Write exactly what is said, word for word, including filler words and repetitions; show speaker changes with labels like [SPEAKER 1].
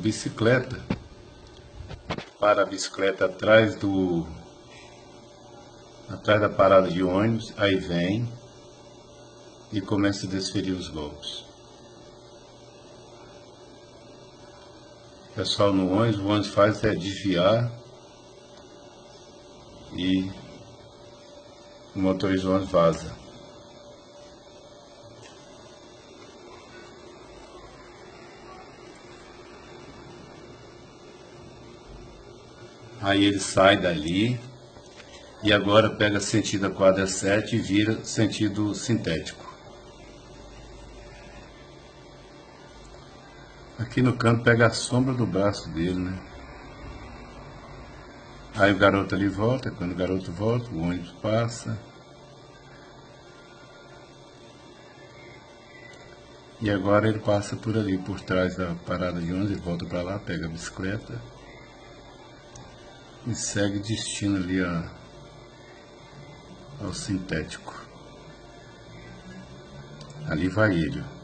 [SPEAKER 1] bicicleta, para a bicicleta atrás do atrás da parada de ônibus, aí vem e começa a desferir os golpes. O pessoal no ônibus, o ônibus faz é desviar e o motorista do ônibus vaza. Aí ele sai dali e agora pega sentido a quadra sete e vira sentido sintético. Aqui no canto pega a sombra do braço dele, né? Aí o garoto ali volta, quando o garoto volta, o ônibus passa. E agora ele passa por ali, por trás da parada de ônibus, ele volta para lá, pega a bicicleta e segue destino ali a, ao sintético. Ali vai ele.